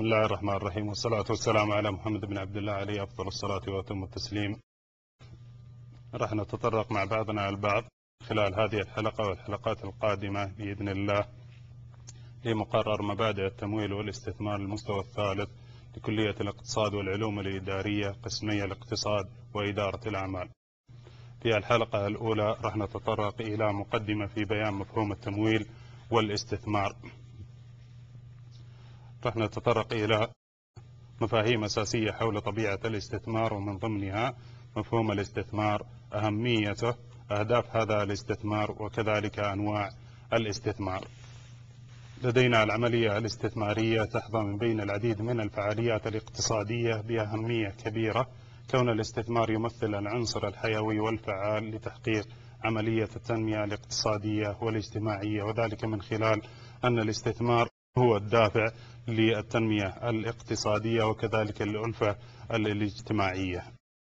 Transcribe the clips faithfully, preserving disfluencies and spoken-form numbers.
الله الرحمن الرحيم، والصلاة والسلام على محمد بن عبد الله عليه أفضل الصلاة وأتم التسليم. راح نتطرق مع بعضنا البعض خلال هذه الحلقة والحلقات القادمة بإذن الله لمقرر مبادئ التمويل والاستثمار المستوى الثالث لكلية الاقتصاد والعلوم الإدارية قسمي الاقتصاد وإدارة الأعمال. في الحلقة الأولى راح نتطرق إلى مقدمة في بيان مفهوم التمويل والاستثمار. راح نتطرق إلى مفاهيم أساسية حول طبيعة الاستثمار، ومن ضمنها مفهوم الاستثمار، أهميته، أهداف هذا الاستثمار، وكذلك أنواع الاستثمار. لدينا العملية الاستثمارية تحظى من بين العديد من الفعاليات الاقتصادية بأهمية كبيرة، كون الاستثمار يمثل العنصر الحيوي والفعال لتحقيق عملية التنمية الاقتصادية والاجتماعية، وذلك من خلال أن الاستثمار هو الدافع للتنمية الاقتصادية وكذلك الألفة الاجتماعية.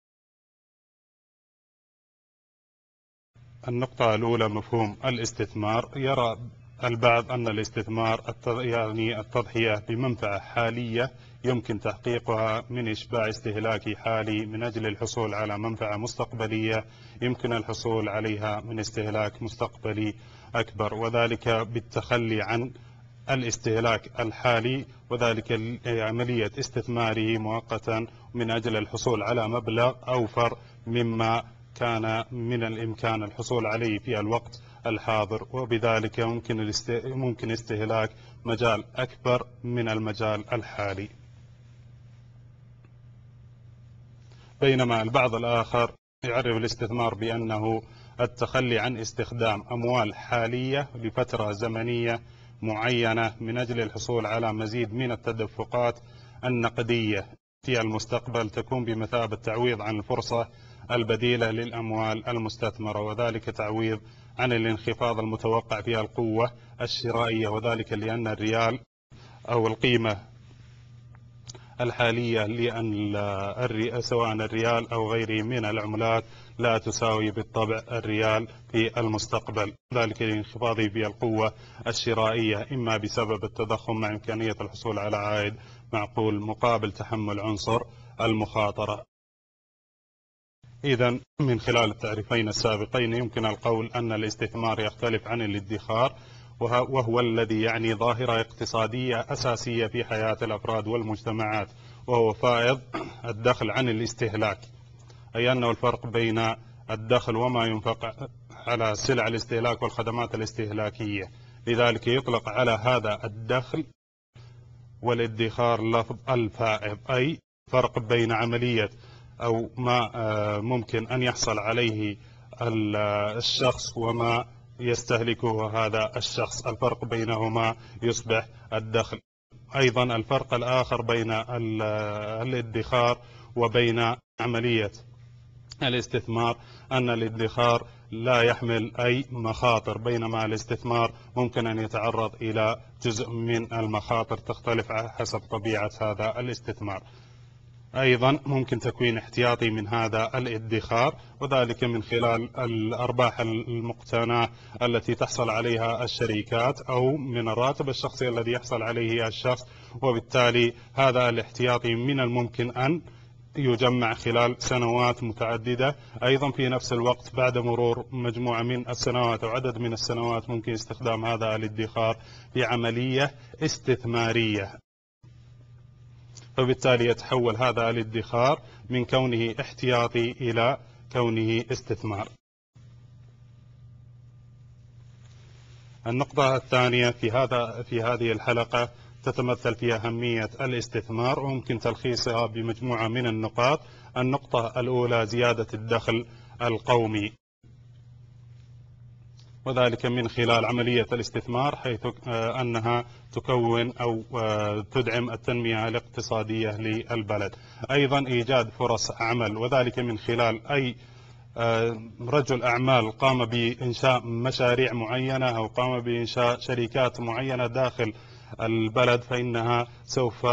النقطة الأولى مفهوم الاستثمار. يرى البعض أن الاستثمار يعني التضحية بمنفعة حالية يمكن تحقيقها من إشباع استهلاكي حالي من أجل الحصول على منفعة مستقبلية يمكن الحصول عليها من استهلاك مستقبلي أكبر، وذلك بالتخلي عن الاستهلاك الحالي، وذلك عملية استثماره مؤقتا من أجل الحصول على مبلغ أوفر مما كان من الإمكان الحصول عليه في الوقت الحاضر، وبذلك ممكن ممكن استهلاك مجال أكبر من المجال الحالي. بينما البعض الآخر يعرف الاستثمار بأنه التخلي عن استخدام أموال حالية لفترة زمنية معينة من أجل الحصول على مزيد من التدفقات النقدية في المستقبل تكون بمثابة تعويض عن الفرصة البديلة للأموال المستثمرة، وذلك تعويض عن الانخفاض المتوقع في القوة الشرائية، وذلك لأن الريال أو القيمة الحالية لأن سواء الريال أو غيره من العملات لا تساوي بالطبع الريال في المستقبل، ذلك لانخفاضه في القوة الشرائية إما بسبب التضخم مع إمكانية الحصول على عائد معقول مقابل تحمل عنصر المخاطرة. إذن من خلال التعريفين السابقين يمكن القول أن الاستثمار يختلف عن الادخار، وهو الذي يعني ظاهرة اقتصادية أساسية في حياة الأفراد والمجتمعات، وهو فائض الدخل عن الاستهلاك، أي أنه الفرق بين الدخل وما ينفق على سلع الاستهلاك والخدمات الاستهلاكية. لذلك يطلق على هذا الدخل والادخار لفظ الفائض، أي فرق بين عملية أو ما ممكن أن يحصل عليه الشخص وما يستهلكه هذا الشخص، الفرق بينهما يصبح الدخل. أيضا الفرق الآخر بين الادخار وبين عملية الاستثمار أن الادخار لا يحمل أي مخاطر، بينما الاستثمار ممكن أن يتعرض إلى جزء من المخاطر تختلف حسب طبيعة هذا الاستثمار. أيضا ممكن تكوين احتياطي من هذا الادخار، وذلك من خلال الأرباح المقتنعة التي تحصل عليها الشركات أو من الراتب الشخصي الذي يحصل عليه الشخص، وبالتالي هذا الاحتياطي من الممكن أن يجمع خلال سنوات متعددة. أيضا في نفس الوقت بعد مرور مجموعة من السنوات أو عدد من السنوات ممكن استخدام هذا الادخار في عملية استثمارية، فبالتالي يتحول هذا الادخار من كونه احتياطي إلى كونه استثمار. النقطة الثانية في هذا في هذه الحلقة تتمثل في أهمية الاستثمار، وممكن تلخيصها بمجموعة من النقاط. النقطة الأولى زيادة الدخل القومي، وذلك من خلال عملية الاستثمار، حيث أنها تكون أو تدعم التنمية الاقتصادية للبلد. أيضا إيجاد فرص عمل، وذلك من خلال أي رجل أعمال قام بإنشاء مشاريع معينة أو قام بإنشاء شركات معينة داخل البلد، فإنها سوف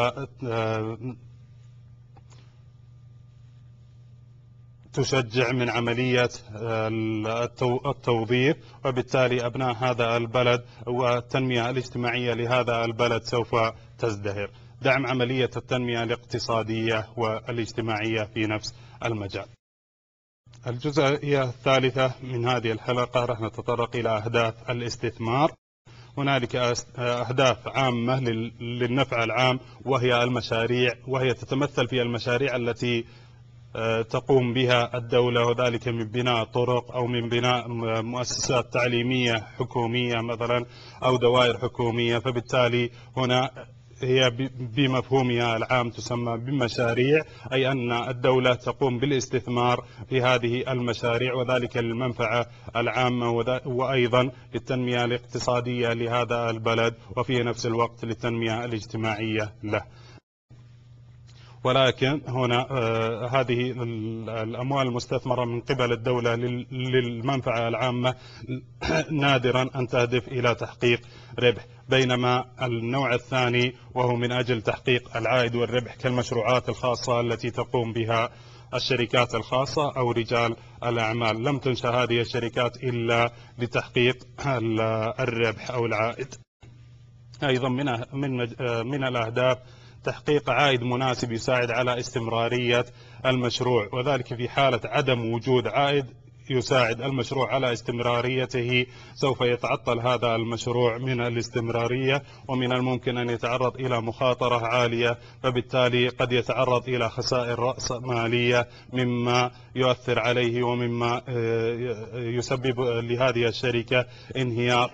تشجع من عملية التوظيف، وبالتالي أبناء هذا البلد والتنمية الاجتماعية لهذا البلد سوف تزدهر. دعم عملية التنمية الاقتصادية والاجتماعية في نفس المجال. الجزئية الثالثة من هذه الحلقة راح نتطرق إلى أهداف الاستثمار. هنالك أهداف عامة للنفع العام، وهي المشاريع، وهي تتمثل في المشاريع التي تقوم بها الدولة، وذلك من بناء طرق أو من بناء مؤسسات تعليمية حكومية مثلا أو دوائر حكومية. فبالتالي هنا هي بمفهومها العام تسمى بمشاريع، أي أن الدولة تقوم بالاستثمار في هذه المشاريع، وذلك للمنفعة العامة وأيضا للتنمية الاقتصادية لهذا البلد، وفي نفس الوقت للتنمية الاجتماعية له. ولكن هنا آه هذه الأموال المستثمرة من قبل الدولة للمنفعة العامة نادرا أن تهدف إلى تحقيق ربح، بينما النوع الثاني وهو من أجل تحقيق العائد والربح كالمشروعات الخاصة التي تقوم بها الشركات الخاصة أو رجال الأعمال. لم تنشأ هذه الشركات إلا لتحقيق الربح أو العائد. أيضا من من من الأهداف تحقيق عائد مناسب يساعد على استمرارية المشروع، وذلك في حالة عدم وجود عائد يساعد المشروع على استمراريته سوف يتعطل هذا المشروع من الاستمرارية، ومن الممكن أن يتعرض إلى مخاطرة عالية، فبالتالي قد يتعرض إلى خسائر رأسمالية مما يؤثر عليه ومما يسبب لهذه الشركة انهيار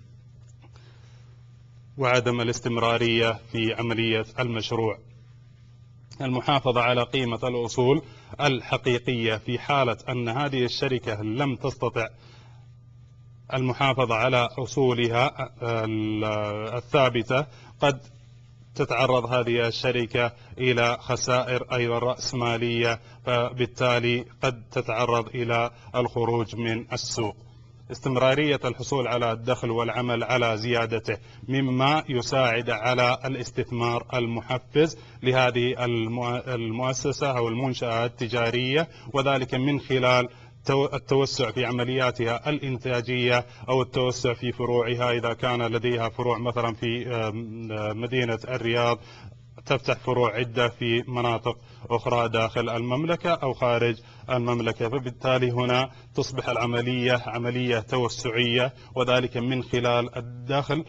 وعدم الاستمرارية في عملية المشروع. المحافظة على قيمة الأصول الحقيقية في حالة أن هذه الشركة لم تستطع المحافظة على أصولها الثابتة، قد تتعرض هذه الشركة إلى خسائر أيضا رأسمالية، فبالتالي قد تتعرض إلى الخروج من السوق. استمرارية الحصول على الدخل والعمل على زيادته مما يساعد على الاستثمار المحفز لهذه المؤسسة أو المنشأة التجارية، وذلك من خلال التوسع في عملياتها الإنتاجية أو التوسع في فروعها. إذا كان لديها فروع مثلا في مدينة الرياض، تفتح فروع عدة في مناطق أخرى داخل المملكة أو خارج المملكة، فبالتالي هنا تصبح العملية عملية توسعية، وذلك من خلال الدخل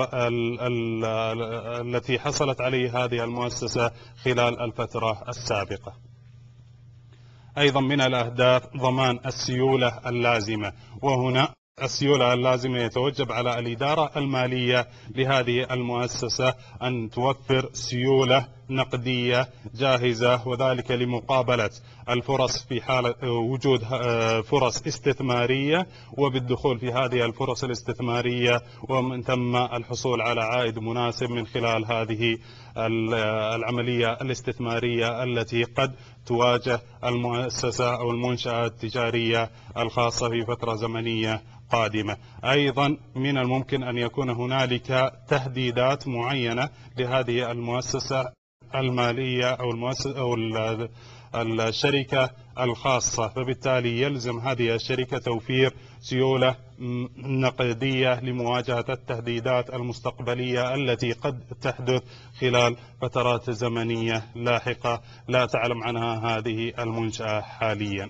التي حصلت عليه هذه المؤسسة خلال الفترة السابقة. أيضا من الأهداف ضمان السيولة اللازمة، وهنا السيولة اللازمة يتوجب على الإدارة المالية لهذه المؤسسة أن توفر سيولة نقدية جاهزة، وذلك لمقابلة الفرص في حالة وجود فرص استثمارية، وبالدخول في هذه الفرص الاستثمارية ومن ثم الحصول على عائد مناسب من خلال هذه العملية الاستثمارية التي قد تواجه المؤسسة أو المنشأة التجارية الخاصة في فترة زمنية قادمة. أيضا من الممكن أن يكون هنالك تهديدات معينة لهذه المؤسسة المالية أو المؤسسة أو الشركة الخاصة، فبالتالي يلزم هذه الشركة توفير سيولة نقدية لمواجهة التهديدات المستقبلية التي قد تحدث خلال فترات زمنية لاحقة لا تعلم عنها هذه المنشأة حاليا.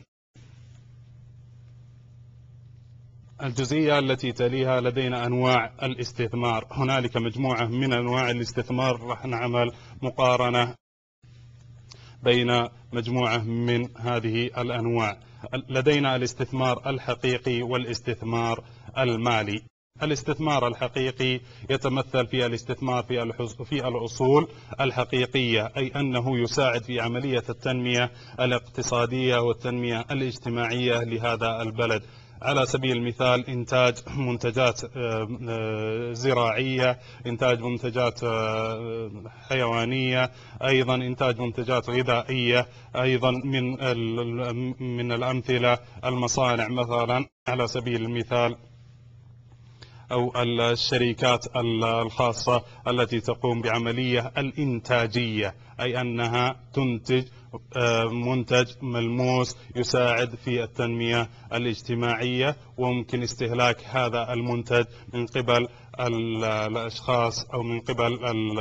الجزئية التي تليها لدينا أنواع الاستثمار. هنالك مجموعة من أنواع الاستثمار، راح نعمل مقارنة بين مجموعة من هذه الأنواع. لدينا الاستثمار الحقيقي والاستثمار المالي. الاستثمار الحقيقي يتمثل في الاستثمار في في الأصول الحقيقية، أي أنه يساعد في عملية التنمية الاقتصادية والتنمية الاجتماعية لهذا البلد. على سبيل المثال إنتاج منتجات زراعية، إنتاج منتجات حيوانية، أيضا إنتاج منتجات غذائية. أيضا من من الأمثلة المصانع مثلا على سبيل المثال، أو الشركات الخاصة التي تقوم بعملية الإنتاجية، أي أنها تنتج منتج ملموس يساعد في التنمية الاجتماعية، وممكن استهلاك هذا المنتج من قبل الأشخاص أو من قبل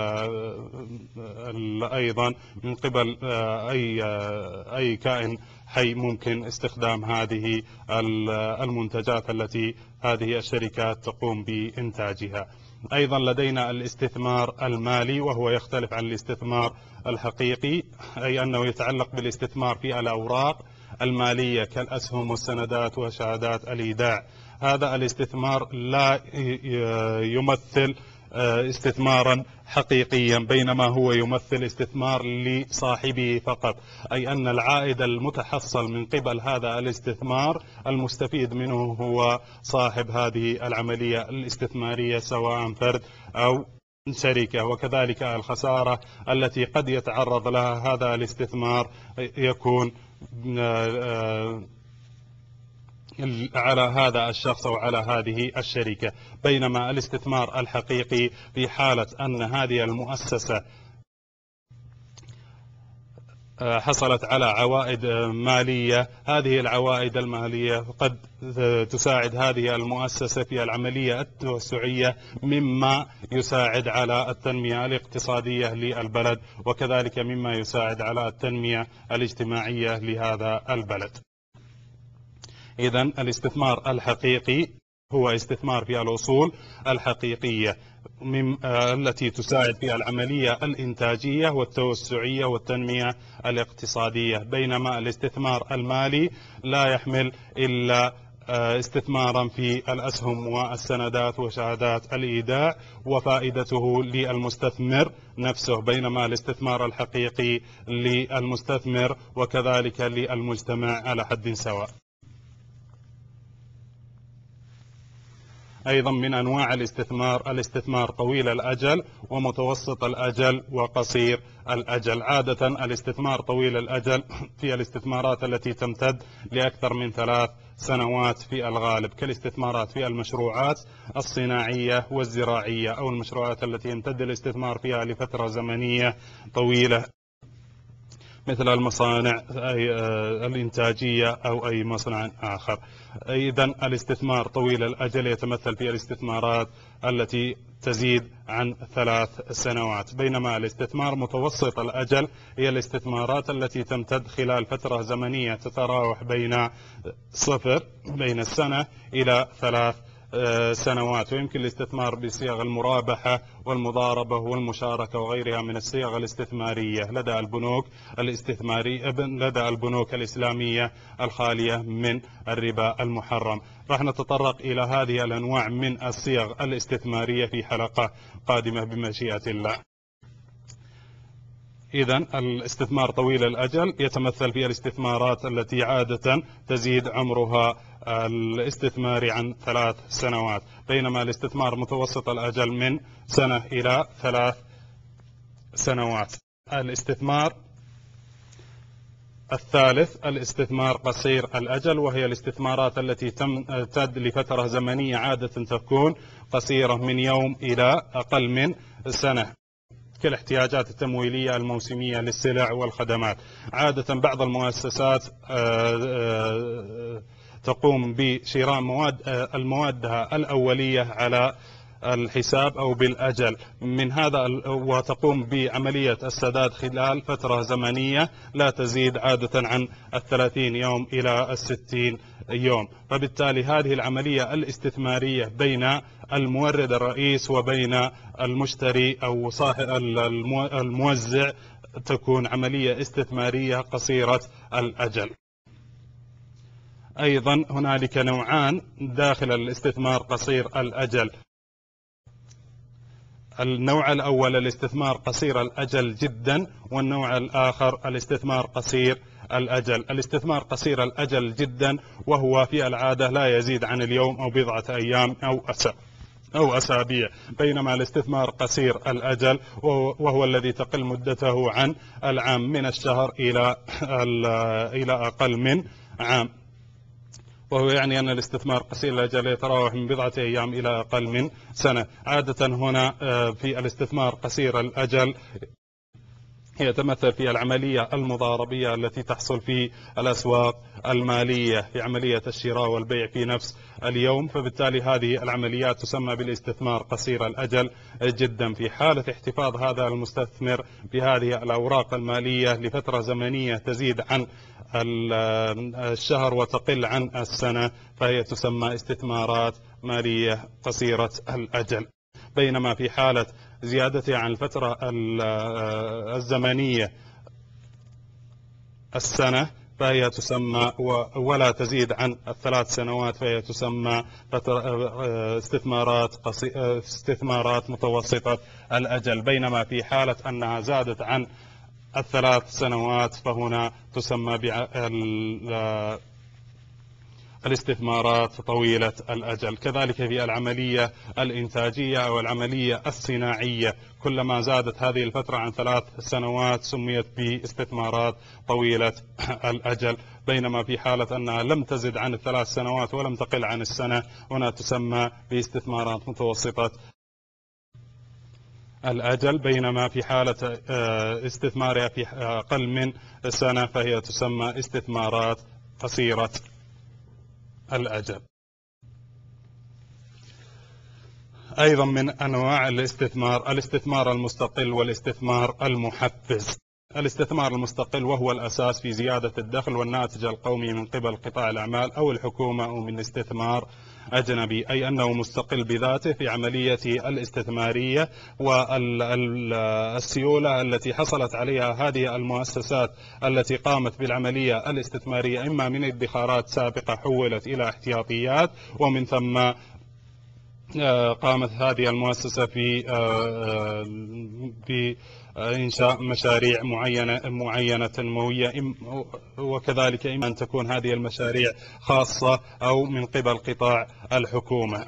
أيضا من قبل أي أي كائن حي ممكن استخدام هذه المنتجات التي هذه الشركات تقوم بإنتاجها. أيضا لدينا الاستثمار المالي، وهو يختلف عن الاستثمار الحقيقي، أي أنه يتعلق بالاستثمار في الأوراق المالية كالأسهم والسندات وشهادات الإيداع. هذا الاستثمار لا يمثل استثمارا حقيقيا، بينما هو يمثل استثمار لصاحبه فقط، أي أن العائد المتحصل من قبل هذا الاستثمار المستفيد منه هو صاحب هذه العملية الاستثمارية سواء فرد أو شركة. وكذلك الخسارة التي قد يتعرض لها هذا الاستثمار يكون على هذا الشخص أو على هذه الشركة، بينما الاستثمار الحقيقي في حالة أن هذه المؤسسة حصلت على عوائد مالية، هذه العوائد المالية قد تساعد هذه المؤسسة في العملية التوسعية، مما يساعد على التنمية الاقتصادية للبلد، وكذلك مما يساعد على التنمية الاجتماعية لهذا البلد. إذن الاستثمار الحقيقي هو استثمار في الأصول الحقيقية التي تساعد في العملية الإنتاجية والتوسعية والتنمية الاقتصادية، بينما الاستثمار المالي لا يحمل إلا استثمارا في الأسهم والسندات وشهادات الإيداع وفائدته للمستثمر نفسه، بينما الاستثمار الحقيقي للمستثمر وكذلك للمجتمع على حد سواء. أيضا من أنواع الاستثمار الاستثمار طويل الأجل ومتوسط الأجل وقصير الأجل. عادة الاستثمار طويل الأجل في الاستثمارات التي تمتد لأكثر من ثلاث سنوات في الغالب، كالاستثمارات في المشروعات الصناعية والزراعية، أو المشروعات التي يمتد الاستثمار فيها لفترة زمنية طويلة مثل المصانع الإنتاجية أو أي مصنع آخر. إذن الاستثمار طويل الأجل يتمثل في الاستثمارات التي تزيد عن ثلاث سنوات، بينما الاستثمار متوسط الأجل هي الاستثمارات التي تمتد خلال فترة زمنية تتراوح بين صفر بين السنة إلى ثلاث سنوات، ويمكن الاستثمار بصيغ المرابحة والمضاربة والمشاركة وغيرها من الصيغ الاستثمارية لدى البنوك الاستثمارية لدى البنوك الإسلامية الخالية من الربا المحرم. راح نتطرق إلى هذه الأنواع من الصيغ الاستثمارية في حلقة قادمة بمشيئة الله. إذن الاستثمار طويل الأجل يتمثل في الاستثمارات التي عادة تزيد عمرها الاستثماري عن ثلاث سنوات، بينما الاستثمار متوسط الأجل من سنة إلى ثلاث سنوات. الاستثمار الثالث الاستثمار قصير الأجل، وهي الاستثمارات التي تمتد لفترة زمنية عادة تكون قصيرة من يوم إلى أقل من سنة، كالاحتياجات التمويلية الموسمية للسلع والخدمات. عادة بعض المؤسسات تقوم بشراء مواد الموادها الأولية على الحساب أو بالأجل من هذا، وتقوم بعملية السداد خلال فترة زمنية لا تزيد عادة عن الثلاثين يوم إلى الستين يوم. فبالتالي هذه العملية الاستثمارية بين المورد الرئيس وبين المشتري أو صاحب الموزع تكون عملية استثمارية قصيرة الأجل. أيضا هنالك نوعان داخل الاستثمار قصير الأجل. النوع الأول الاستثمار قصير الأجل جدا، والنوع الآخر الاستثمار قصير الأجل. الاستثمار قصير الأجل جدا وهو في العادة لا يزيد عن اليوم أو بضعة أيام أو أسابيع أو أسابيع، بينما الاستثمار قصير الأجل وهو الذي تقل مدته عن العام من الشهر إلى إلى أقل من عام، وهو يعني أن الاستثمار قصير الأجل يتراوح من بضعة أيام إلى أقل من سنة. عادة هنا في الاستثمار قصير الأجل يتمثل في العملية المضاربية التي تحصل في الأسواق المالية في عملية الشراء والبيع في نفس اليوم، فبالتالي هذه العمليات تسمى بالاستثمار قصير الأجل جدا. في حالة احتفاظ هذا المستثمر بهذه الأوراق المالية لفترة زمنية تزيد عن الشهر وتقل عن السنة فهي تسمى استثمارات مالية قصيرة الأجل. بينما في حالة زيادتها عن الفترة الزمنية السنة فهي تسمى ولا تزيد عن الثلاث سنوات فهي تسمى استثمارات استثمارات متوسطة الأجل. بينما في حالة أنها زادت عن الثلاث سنوات فهنا تسمى الاستثمارات طويلة الأجل. كذلك في العملية الإنتاجية أو العملية الصناعية كلما زادت هذه الفترة عن ثلاث سنوات سميت باستثمارات طويلة الأجل. بينما في حالة أنها لم تزد عن الثلاث سنوات ولم تقل عن السنة هنا تسمى باستثمارات متوسطة الأجل. بينما في حالة استثمارها في أقل من سنة فهي تسمى استثمارات قصيرة الأجل. أيضا من أنواع الاستثمار الاستثمار المستقل والاستثمار المحفز. الاستثمار المستقل وهو الأساس في زيادة الدخل والناتج القومي من قبل قطاع الأعمال أو الحكومة أو من استثمار أجنبي، أي أنه مستقل بذاته في عملية الاستثمارية والسيولة التي حصلت عليها هذه المؤسسات التي قامت بالعملية الاستثمارية إما من ادخارات سابقة حولت إلى احتياطيات ومن ثم قامت هذه المؤسسة في في إنشاء مشاريع معينة معينة تنموية، وكذلك إما أن تكون هذه المشاريع خاصة أو من قبل قطاع الحكومة،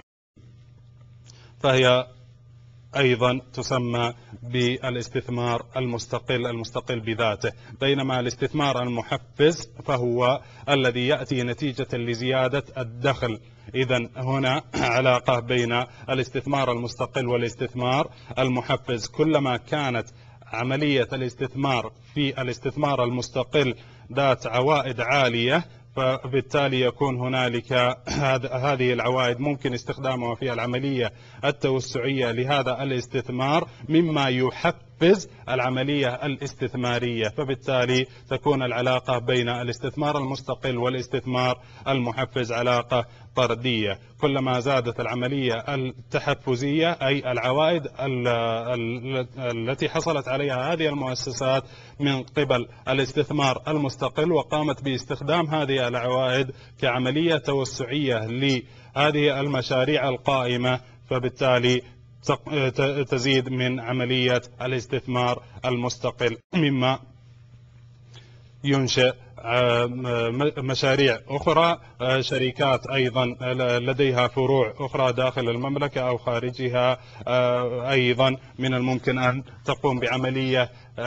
فهي أيضا تسمى بالاستثمار المستقل المستقل بذاته. بينما الاستثمار المحفز فهو الذي يأتي نتيجة لزيادة الدخل. إذن هنا علاقة بين الاستثمار المستقل والاستثمار المحفز. كلما كانت عملية الاستثمار في الاستثمار المستقل ذات عوائد عالية فبالتالي يكون هنالك هذه العوائد ممكن استخدامها في العملية التوسعية لهذا الاستثمار مما يحفز العملية الاستثمارية، فبالتالي تكون العلاقة بين الاستثمار المستقل والاستثمار المحفز علاقة طردية. كلما زادت العملية التحفزية أي العوائد التي حصلت عليها هذه المؤسسات من قبل الاستثمار المستقل وقامت باستخدام هذه العوائد كعملية توسعية لهذه المشاريع القائمة فبالتالي تزيد من عملية الاستثمار المستقل مما ينشئ مشاريع أخرى، شركات أيضا لديها فروع أخرى داخل المملكة أو خارجها أيضا من الممكن أن تقوم بعملية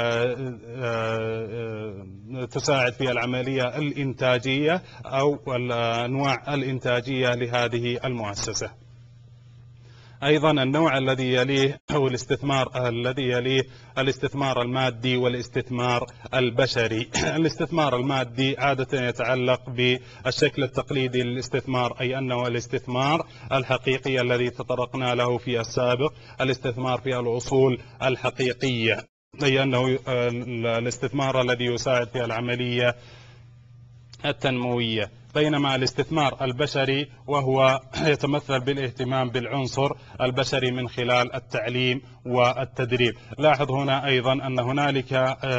تساعد في العملية الإنتاجية أو الأنواع الإنتاجية لهذه المؤسسة. أيضا النوع الذي يليه أو الاستثمار الذي يليه الاستثمار المادي والاستثمار البشري. الاستثمار المادي عادة يتعلق بالشكل التقليدي للاستثمار، أي أنه الاستثمار الحقيقي الذي تطرقنا له في السابق، الاستثمار في الأصول الحقيقية، أي أنه الاستثمار الذي يساعد في العملية التنموية. بينما الاستثمار البشري وهو يتمثل بالاهتمام بالعنصر البشري من خلال التعليم والتدريب. لاحظ هنا أيضا أن هنالك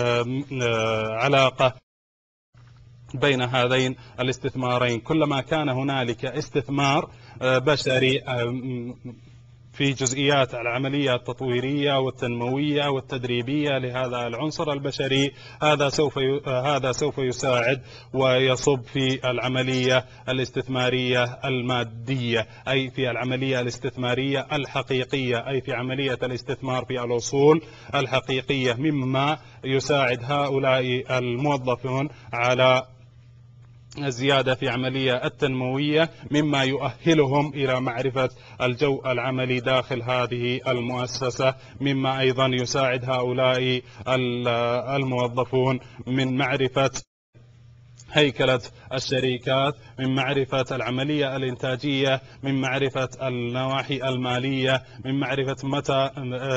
علاقة بين هذين الاستثمارين. كلما كان هنالك استثمار بشري في جزئيات العملية التطويرية والتنموية والتدريبية لهذا العنصر البشري هذا سوف هذا سوف يساعد ويصب في العملية الاستثمارية المادية، أي في العملية الاستثمارية الحقيقية، أي في عملية الاستثمار في الأصول الحقيقية، مما يساعد هؤلاء الموظفون على الزيادة في عملية التنموية، مما يؤهلهم إلى معرفة الجو العملي داخل هذه المؤسسة، مما أيضا يساعد هؤلاء الموظفون من معرفة هيكلة الشركات، من معرفة العملية الإنتاجية، من معرفة النواحي المالية، من معرفة متى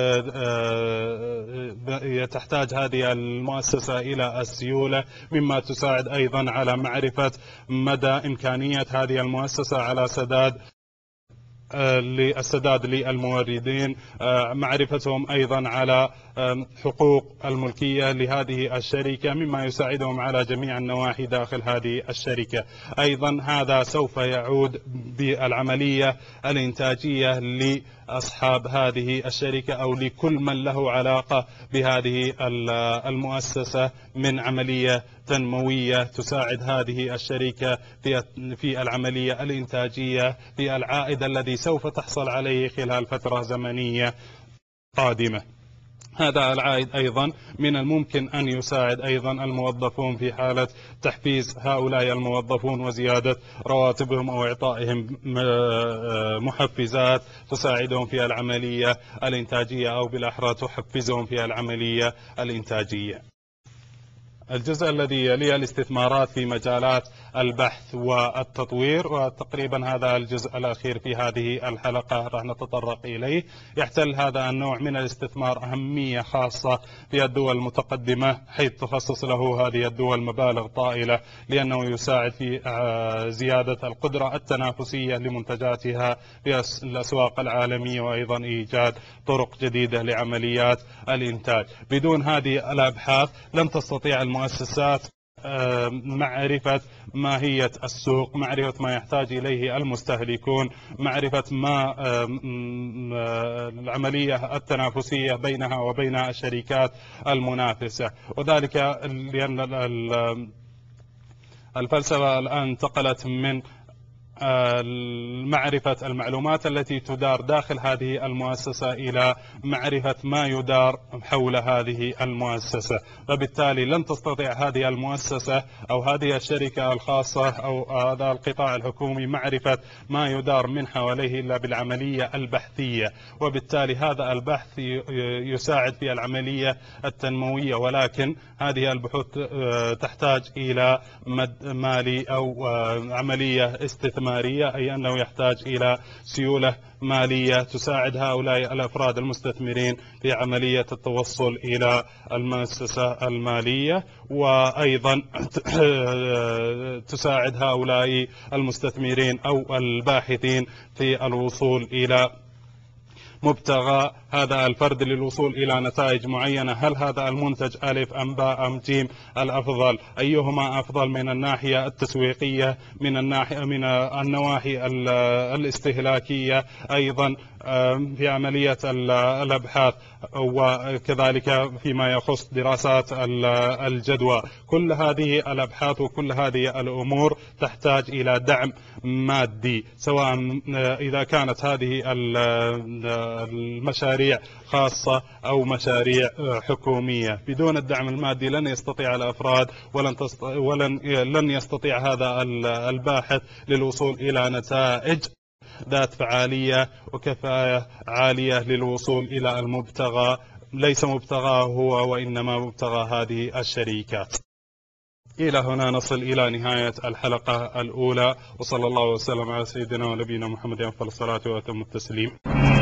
تحتاج هذه المؤسسة إلى السيولة، مما تساعد أيضا على معرفة مدى إمكانية هذه المؤسسة على سداد للسداد للموردين، معرفتهم أيضا على حقوق الملكية لهذه الشركة، مما يساعدهم على جميع النواحي داخل هذه الشركة. أيضا هذا سوف يعود بالعملية الإنتاجية لأصحاب هذه الشركة أو لكل من له علاقة بهذه المؤسسة من عملية تنموية تساعد هذه الشركة في العملية الإنتاجية، في العائد الذي سوف تحصل عليه خلال فترة زمنية قادمة. هذا العائد أيضا من الممكن أن يساعد أيضا الموظفون في حالة تحفيز هؤلاء الموظفون وزيادة رواتبهم أو إعطائهم محفزات تساعدهم في العملية الإنتاجية، أو بالأحرى تحفزهم في العملية الإنتاجية. الجزء الذي يلي الاستثمارات في مجالات البحث والتطوير، وتقريبا هذا الجزء الأخير في هذه الحلقة راح نتطرق إليه. يحتل هذا النوع من الاستثمار أهمية خاصة في الدول المتقدمة، حيث تخصص له هذه الدول مبالغ طائلة، لأنه يساعد في زيادة القدرة التنافسية لمنتجاتها في الأسواق العالمية، وأيضا إيجاد طرق جديدة لعمليات الإنتاج. بدون هذه الأبحاث لن تستطيع المؤسسات معرفة ماهية السوق، معرفة ما يحتاج إليه المستهلكون، معرفة ما العملية التنافسية بينها وبين الشركات المنافسة. وذلك لأن الفلسفة الآن انتقلت من معرفة المعلومات التي تدار داخل هذه المؤسسة إلى معرفة ما يدار حول هذه المؤسسة، وبالتالي لن تستطيع هذه المؤسسة أو هذه الشركة الخاصة أو هذا القطاع الحكومي معرفة ما يدار من حواليه إلا بالعملية البحثية، وبالتالي هذا البحث يساعد في العملية التنموية، ولكن هذه البحوث تحتاج إلى مد مالي أو عملية استثمارية، أي أنه يحتاج إلى سيولة مالية تساعد هؤلاء الأفراد المستثمرين في عملية التوصل إلى المؤسسة المالية، وأيضا تساعد هؤلاء المستثمرين أو الباحثين في الوصول إلى مبتغى هذا الفرد للوصول إلى نتائج معينة. هل هذا المنتج ألف أم باء أم جيم الأفضل؟ أيهما أفضل من الناحية التسويقية، من الناحية من النواحي الاستهلاكية، أيضا في عملية الأبحاث، وكذلك فيما يخص دراسات الجدوى. كل هذه الأبحاث وكل هذه الأمور تحتاج إلى دعم مادي، سواء إذا كانت هذه المشاريع خاصة أو مشاريع حكومية. بدون الدعم المادي لن يستطيع الأفراد ولن, تست... ولن لن يستطيع هذا الباحث للوصول إلى نتائج ذات فعالية وكفاءة عالية للوصول إلى المبتغى، ليس مبتغاه هو وإنما مبتغى هذه الشركات. إلى هنا نصل إلى نهاية الحلقة الأولى، وصلى الله وسلم على سيدنا ونبينا محمد أفضل الصلاة وأتم التسليم.